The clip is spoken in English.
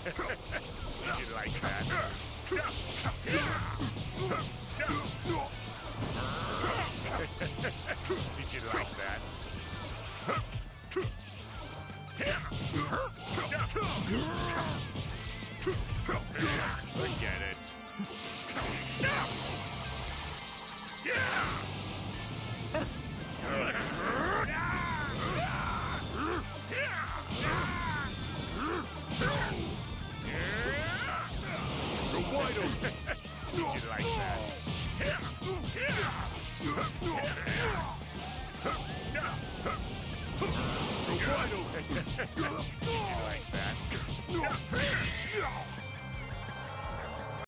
Did you like that? Did you like that? Forget it. You're wide open. Did you like that? You're wide open. Did you like that?